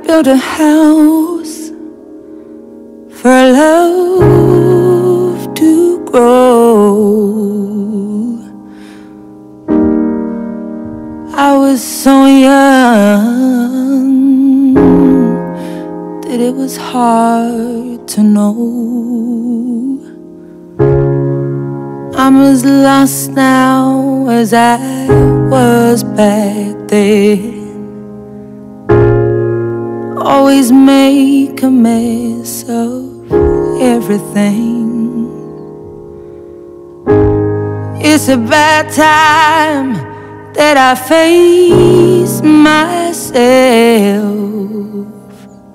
built a house for love to grow. I was so young that it was hard to know. I'm as lost now as I was back then. Always make a mess of everything. It's a bad time that I face myself.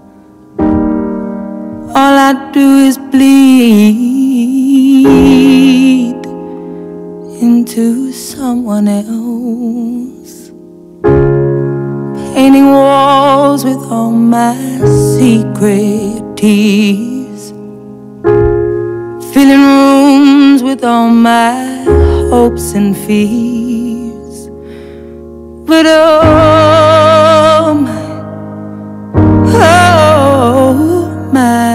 All I do is bleed into someone else, painting walls with all my secret tears, filling rooms with all my hopes and fears. But oh my,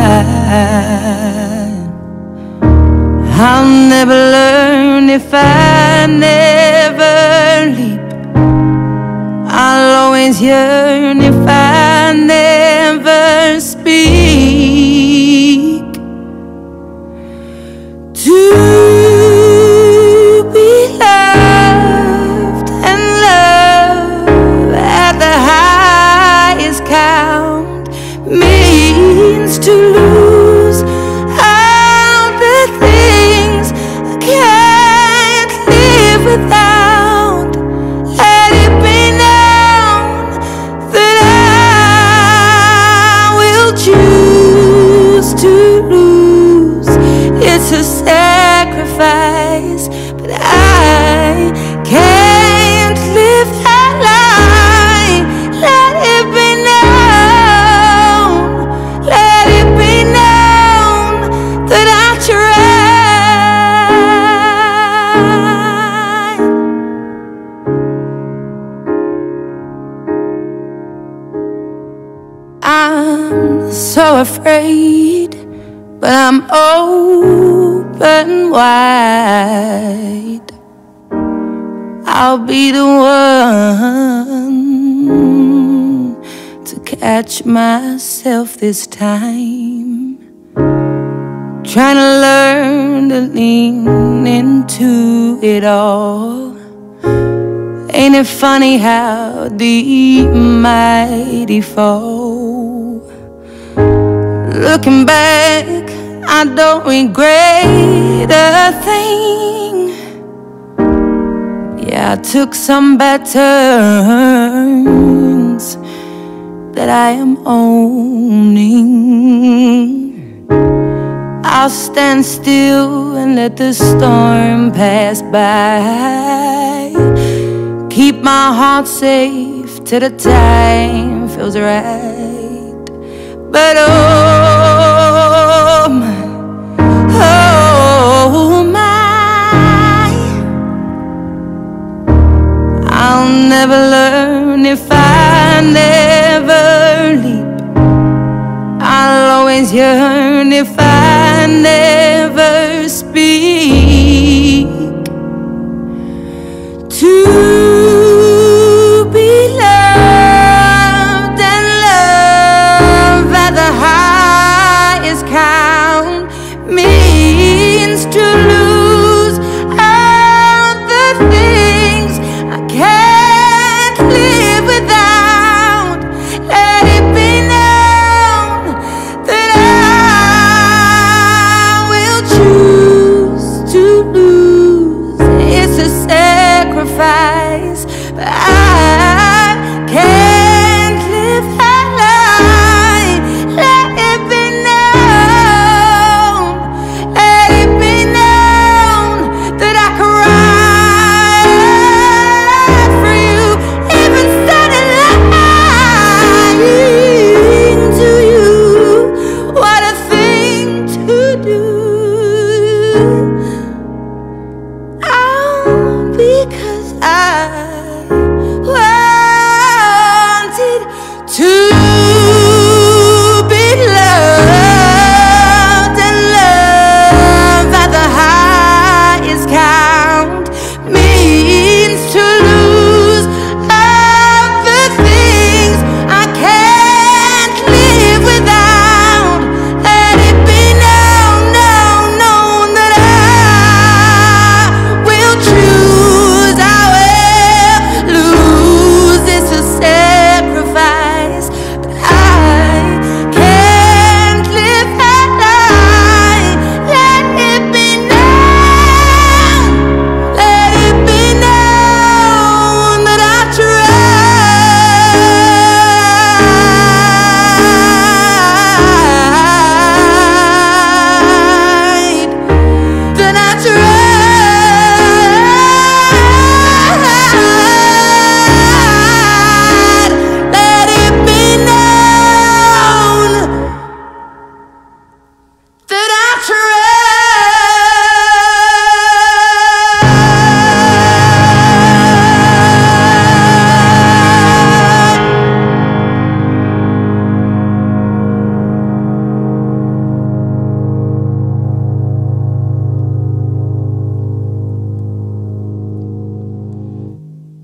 I'll never learn if I never leap. I'll always yearn if I never speak. To be loved and love at the highest count means to lose all the things I can't live without. Let it be known that I will choose to lose. It's a sacrifice, but I can't live that lie. Let it be known, let it be known that I tried. I'm so afraid, but I'm open wide. I'll be the one to catch myself this time, trying to learn to lean into it all. Ain't it funny how deep mighty fall? Looking back, I don't regret a thing. Yeah, I took some bad turns that I am owning. I'll stand still and let the storm pass by. Keep my heart safe till the time feels right. But oh my, I'll never learn if I never leap. I'll always yearn if I never speak. To be loved and love at the highest count means to lose all the things I can't live without. Let it be known that I will choose to lose. It's a sacrifice, but I can't live that lie. Let it be known, let it be known that I cried for you, even started lying to you. What a thing to do. Because I wanted to